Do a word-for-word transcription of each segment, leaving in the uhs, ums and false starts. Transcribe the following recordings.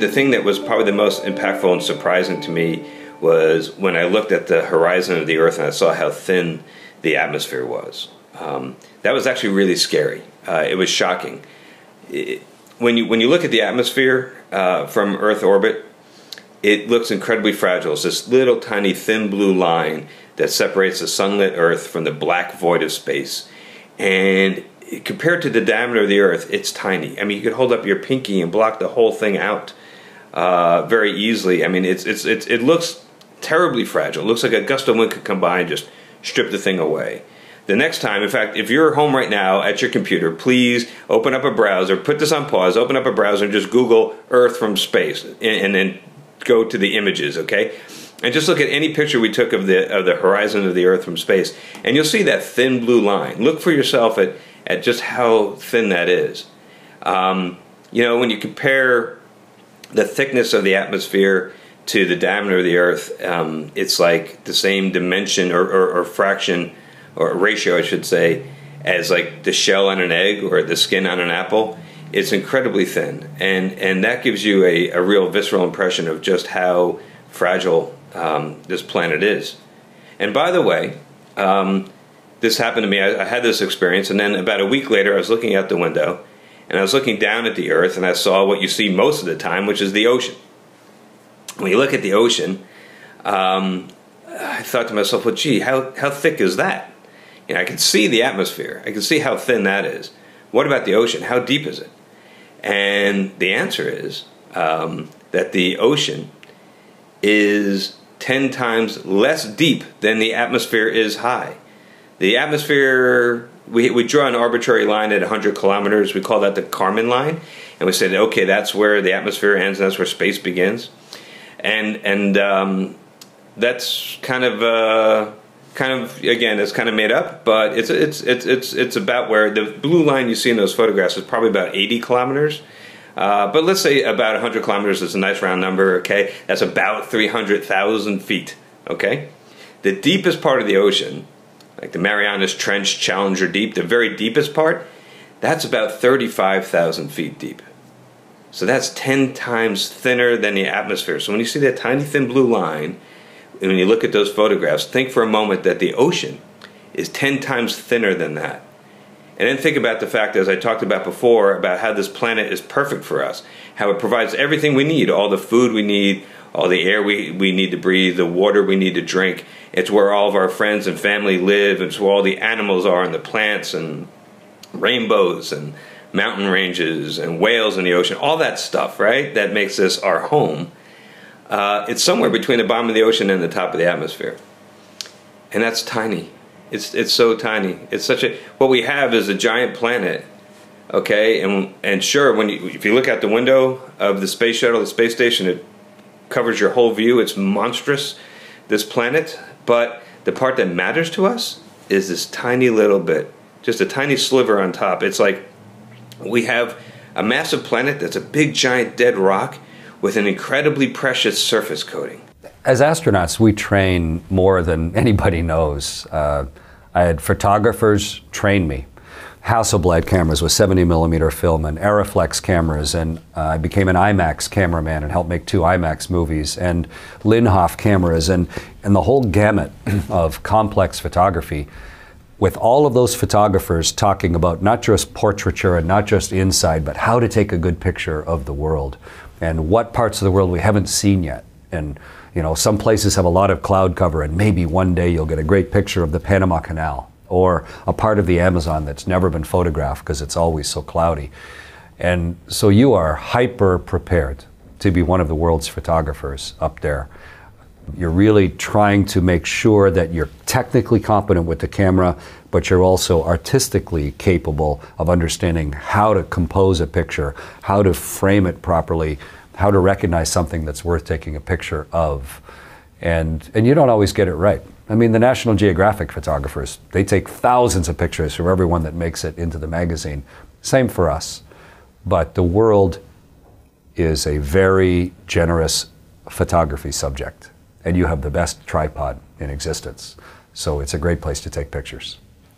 the thing that was probably the most impactful and surprising to me was when I looked at the horizon of the Earth and I saw how thin the atmosphere was. Um, that was actually really scary. Uh, it was shocking. It, when you when you look at the atmosphere uh, from Earth orbit, it looks incredibly fragile. It's this little tiny thin blue line that separates the sunlit Earth from the black void of space. And compared to the diameter of the Earth, it's tiny. I mean, you could hold up your pinky and block the whole thing out uh, very easily. I mean, it's it's it's it looks terribly fragile. It looks like a gust of wind could come by and just strip the thing away. The next time, in fact, if you're home right now at your computer, please open up a browser, put this on pause, open up a browser and just Google Earth from space, and, and then go to the images, okay? And just look at any picture we took of the of the horizon of the Earth from space, and you'll see that thin blue line. Look for yourself at, at just how thin that is. Um, you know, when you compare the thickness of the atmosphere to the diameter of the Earth, um, it's like the same dimension or, or, or fraction, or ratio I should say, as like the shell on an egg or the skin on an apple. It's incredibly thin, and, and that gives you a, a real visceral impression of just how fragile um, this planet is. And by the way, um, this happened to me. I, I had this experience, and then about a week later I was looking out the window, and I was looking down at the Earth, and I saw what you see most of the time, which is the ocean. When you look at the ocean, um, I thought to myself, well, gee, how, how thick is that? You know, I can see the atmosphere. I can see how thin that is. What about the ocean? How deep is it? And the answer is um, that the ocean is ten times less deep than the atmosphere is high. The atmosphere, we, we draw an arbitrary line at one hundred kilometers. We call that the Kármán line. And we said, okay, that's where the atmosphere ends and that's where space begins. And, and um, that's kind of... Uh, kind of, again, it's kind of made up, but it's it's it's it's it's about where the blue line you see in those photographs is probably about eighty kilometers. Uh, but let's say about one hundred kilometers is a nice round number, okay? That's about three hundred thousand feet, okay? The deepest part of the ocean, like the Marianas Trench, Challenger Deep, the very deepest part, that's about thirty-five thousand feet deep. So that's ten times thinner than the atmosphere. So when you see that tiny thin blue line, and when you look at those photographs, think for a moment that the ocean is ten times thinner than that. And then think about the fact, as I talked about before, about how this planet is perfect for us, how it provides everything we need, all the food we need, all the air we, we need to breathe, the water we need to drink. It's where all of our friends and family live. It's where all the animals are, and the plants and rainbows and mountain ranges and whales in the ocean, all that stuff, right, that makes this our home. Uh, it's somewhere between the bottom of the ocean and the top of the atmosphere. And that's tiny. It's, it's so tiny. It's such a, what we have is a giant planet, okay? And, and sure, when you, if you look out the window of the space shuttle, the space station, it covers your whole view. It's monstrous, this planet. But the part that matters to us is this tiny little bit, just a tiny sliver on top. It's like we have a massive planet that's a big, giant, dead rock with an incredibly precious surface coating. As astronauts, we train more than anybody knows. Uh, I had photographers train me. Hasselblad cameras with seventy millimeter film and Aeroflex cameras, and uh, I became an IMAX cameraman and helped make two IMAX movies, and Linhof cameras, and, and the whole gamut of complex photography, with all of those photographers talking about not just portraiture and not just inside, but how to take a good picture of the world, and what parts of the world we haven't seen yet. And you know, some places have a lot of cloud cover, and maybe one day you'll get a great picture of the Panama Canal or a part of the Amazon that's never been photographed because it's always so cloudy. And so you are hyper prepared to be one of the world's photographers up there. You're really trying to make sure that you're technically competent with the camera, but you're also artistically capable of understanding how to compose a picture, how to frame it properly, how to recognize something that's worth taking a picture of. And, and you don't always get it right. I mean, the National Geographic photographers, they take thousands of pictures from everyone that makes it into the magazine. Same for us. But the world is a very generous photography subject, and you have the best tripod in existence. So it's a great place to take pictures.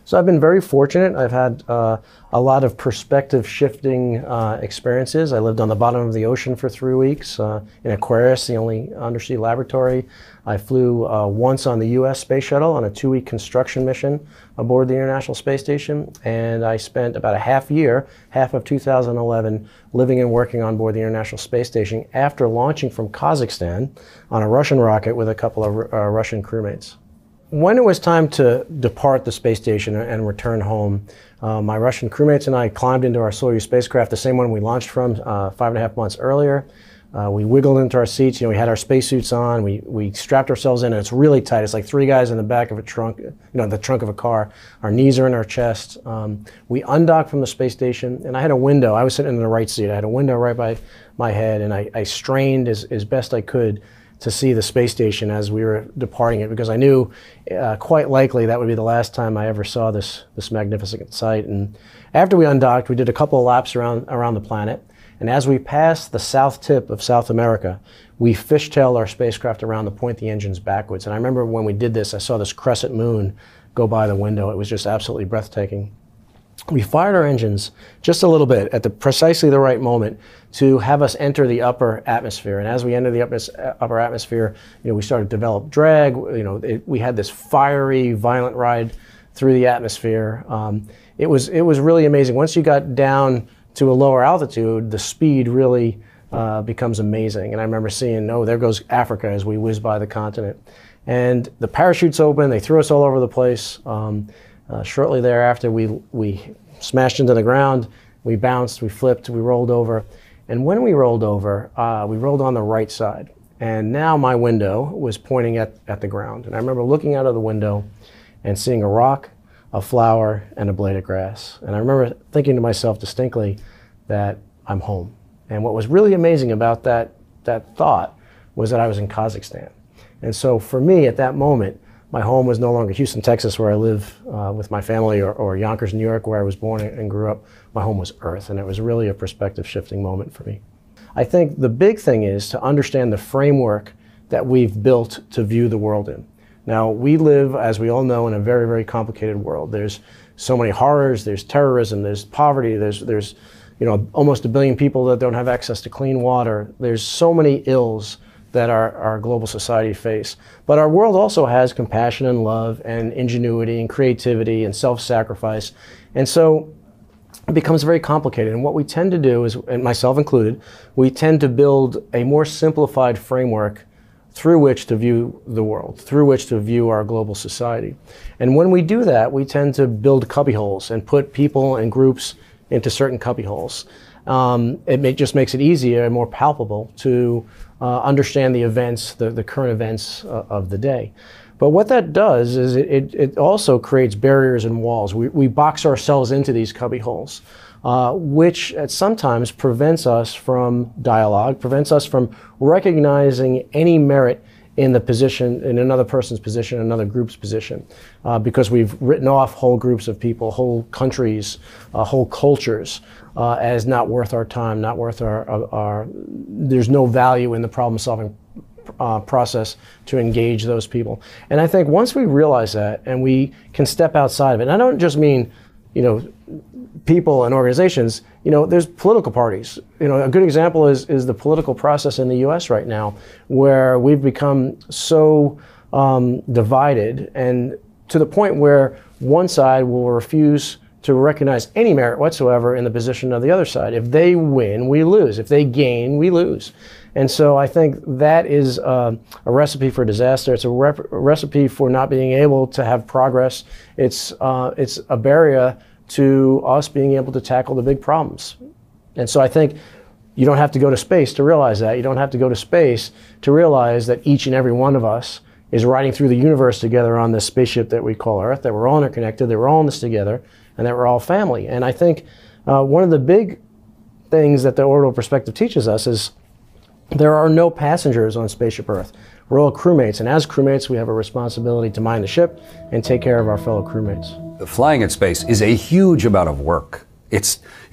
So I've been very fortunate. I've had uh, a lot of perspective shifting uh, experiences. I lived on the bottom of the ocean for three weeks uh, in Aquarius, the only undersea laboratory. I flew uh, once on the U S Space Shuttle on a two-week construction mission aboard the International Space Station, and I spent about a half year, half of two thousand eleven, living and working on board the International Space Station after launching from Kazakhstan on a Russian rocket with a couple of uh, Russian crewmates. When it was time to depart the space station and return home, uh, my Russian crewmates and I climbed into our Soyuz spacecraft, the same one we launched from uh, five and a half months earlier. Uh, we wiggled into our seats. You know, we had our spacesuits on. We we strapped ourselves in, and it's really tight. It's like three guys in the back of a trunk, you know, the trunk of a car. Our knees are in our chest. Um, we undocked from the space station, and I had a window. I was sitting in the right seat. I had a window right by my head, and I, I strained as, as best I could to see the space station as we were departing it, because I knew uh, quite likely that would be the last time I ever saw this this magnificent sight. And after we undocked, we did a couple of laps around around the planet. And as we passed the south tip of South America, we fishtailed our spacecraft around to point the engines backwards. And I remember when we did this, I saw this crescent moon go by the window. It was just absolutely breathtaking. We fired our engines just a little bit at the precisely the right moment to have us enter the upper atmosphere. And as we entered the upper, upper atmosphere, you know, we started to develop drag. You know, it, we had this fiery, violent ride through the atmosphere. Um, it was it was really amazing. Once you got down to a lower altitude, the speed really uh, becomes amazing. And I remember seeing, oh, there goes Africa as we whiz by the continent. And the parachutes open, they threw us all over the place. Um, uh, shortly thereafter, we, we smashed into the ground, we bounced, we flipped, we rolled over. And when we rolled over, uh, we rolled on the right side. And now my window was pointing at, at the ground. And I remember looking out of the window and seeing a rock, a flower, and a blade of grass. And I remember thinking to myself distinctly that I'm home. And what was really amazing about that, that thought was that I was in Kazakhstan. And so for me at that moment, my home was no longer Houston, Texas, where I live uh, with my family, or, or Yonkers, New York, where I was born and grew up. My home was Earth, and it was really a perspective shifting moment for me. I think the big thing is to understand the framework that we've built to view the world in. Now, we live, as we all know, in a very, very complicated world. There's so many horrors, there's terrorism, there's poverty, there's, there's you know, almost a billion people that don't have access to clean water. There's so many ills that our, our global society face. But our world also has compassion and love and ingenuity and creativity and self-sacrifice. And so it becomes very complicated. And what we tend to do is, and myself included, we tend to build a more simplified framework through which to view the world, through which to view our global society. And when we do that, we tend to build cubbyholes and put people and groups into certain cubbyholes. Um, it may, just makes it easier and more palpable to uh, understand the events, the, the current events uh, of the day. But what that does is it, it, it also creates barriers and walls. We, we box ourselves into these cubbyholes, uh, which at sometimes prevents us from dialogue, prevents us from recognizing any merit in the position, in another person's position, another group's position, uh, because we've written off whole groups of people, whole countries, uh, whole cultures uh, as not worth our time, not worth our, our, our, there's no value in the problem-solving uh, process to engage those people. And I think once we realize that and we can step outside of it, and I don't just mean, you know, people and organizations, you know, there's political parties. You know, a good example is, is the political process in the U S right now, where we've become so um, divided, and to the point where one side will refuse to recognize any merit whatsoever in the position of the other side. If they win, we lose. If they gain, we lose. And so I think that is uh, a recipe for disaster. It's a, rep a recipe for not being able to have progress. It's, uh, it's a barrier to us being able to tackle the big problems. And so I think you don't have to go to space to realize that. You don't have to go to space to realize that each and every one of us is riding through the universe together on this spaceship that we call Earth, that we're all interconnected, that we're all in this together, and that we're all family. And I think uh, one of the big things that the orbital perspective teaches us is there are no passengers on Spaceship Earth. We're all crewmates, and as crewmates, we have a responsibility to mind the ship and take care of our fellow crewmates. Flying in space is a huge amount of work. It's, it's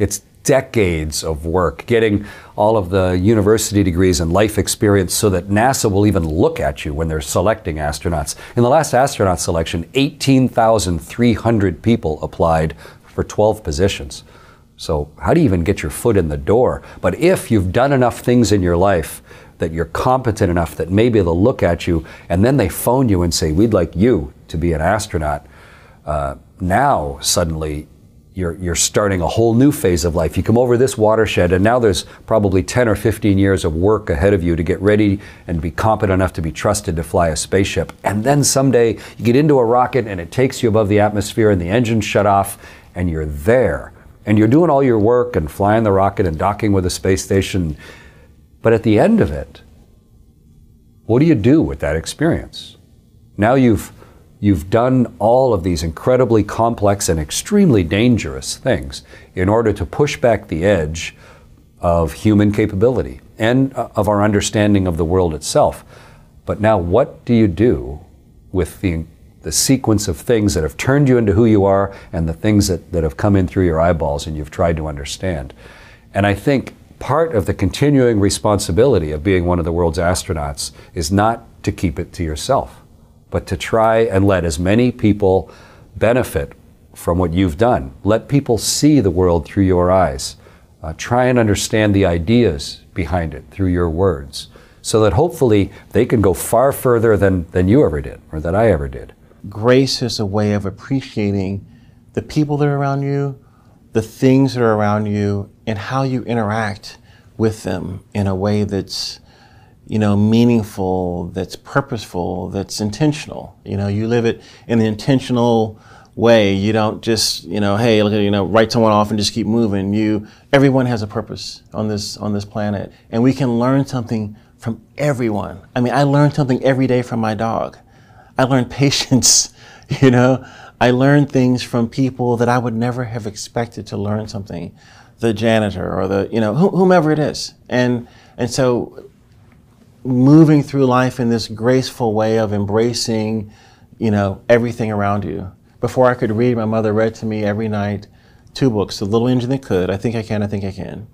decades of work, getting all of the university degrees and life experience so that NASA will even look at you when they're selecting astronauts. In the last astronaut selection, eighteen thousand three hundred people applied for twelve positions. So how do you even get your foot in the door? But if you've done enough things in your life that you're competent enough that maybe they'll look at you and then they phone you and say, we'd like you to be an astronaut, uh, now suddenly You're, you're starting a whole new phase of life. You come over this watershed and now there's probably ten or fifteen years of work ahead of you to get ready and be competent enough to be trusted to fly a spaceship. And then someday you get into a rocket and it takes you above the atmosphere and the engines shut off and you're there. And you're doing all your work and flying the rocket and docking with the space station. But at the end of it, what do you do with that experience? Now you've You've done all of these incredibly complex and extremely dangerous things in order to push back the edge of human capability and of our understanding of the world itself. But now what do you do with the, the sequence of things that have turned you into who you are and the things that, that have come in through your eyeballs and you've tried to understand? And I think part of the continuing responsibility of being one of the world's astronauts is not to keep it to yourself, but to try and let as many people benefit from what you've done. Let people see the world through your eyes. Uh, try and understand the ideas behind it through your words, so that hopefully they can go far further than, than you ever did, or that I ever did. Grace is a way of appreciating the people that are around you, the things that are around you, and how you interact with them in a way that's you know, meaningful, that's purposeful, that's intentional. You know, you live it in an intentional way. You don't just, you know, hey, look at, you know, write someone off and just keep moving. You, everyone has a purpose on this, on this planet. And we can learn something from everyone. I mean, I learn something every day from my dog. I learn patience, you know. I learn things from people that I would never have expected to learn something. The janitor or the, you know, wh whomever it is. And, and so, moving through life in this graceful way of embracing, you know, everything around you. Before I could read, my mother read to me every night two books, The Little Engine That Could, I Think I Can, I Think I Can,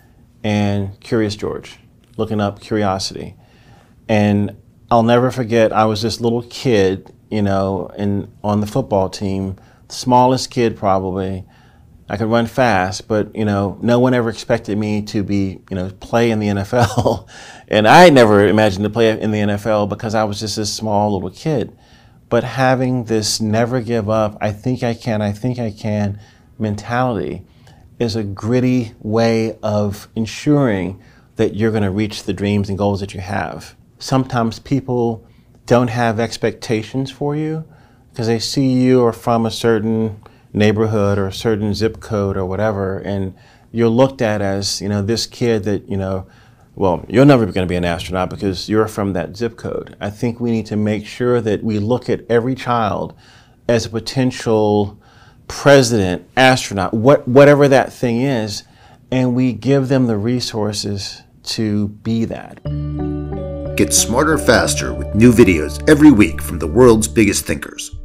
and Curious George, looking up curiosity. And I'll never forget, I was this little kid, you know, in, on the football team, the smallest kid probably. I could run fast, but, you know, no one ever expected me to be, you know, play in the N F L. And I never imagined to play in the N F L because I was just this small little kid. But having this never give up, I think I can, I think I can mentality is a gritty way of ensuring that you're going to reach the dreams and goals that you have. Sometimes people don't have expectations for you because they see you are from a certain neighborhood or a certain zip code or whatever, and you're looked at as, you know, this kid that, you know, well, you're never going to be an astronaut because you're from that zip code. I think we need to make sure that we look at every child as a potential president, astronaut, what, whatever that thing is, and we give them the resources to be that. Get smarter faster with new videos every week from the world's biggest thinkers.